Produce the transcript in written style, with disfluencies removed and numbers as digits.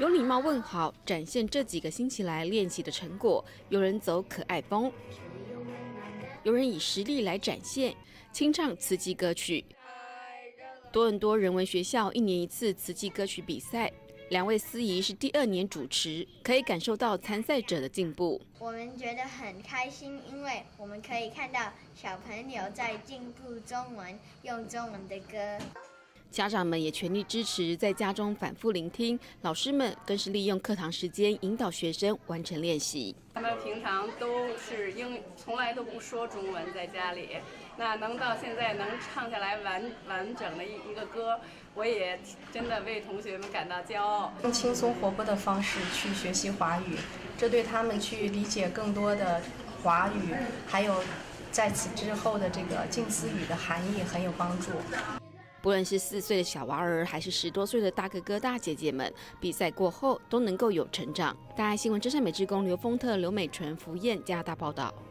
有礼貌问好，展现这几个星期来练习的成果。有人走可爱风，有人以实力来展现，清唱慈济歌曲。多伦多人文学校1年1次慈济歌曲比赛。2位司仪是第2年主持，可以感受到参赛者的进步。 我们觉得很开心，因为我们可以看到小朋友在进步中文，用中文的歌。 家长们也全力支持，在家中反复聆听，老师们更是利用课堂时间引导学生完成练习。 他们平常都是从来都不说中文，在家里，那能到现在能唱下来完整的一个歌，我也真的为同学们感到骄傲。 用轻松活泼的方式去学习华语，这对他们去理解更多的华语，还有在此之后的这个近似语的含义很有帮助。 不论是4岁的小娃儿，还是10多岁的大哥哥大姐姐们，比赛过后都能够有成长。大爱新闻真善美志工刘丰特、刘美纯、福燕加拿大报道。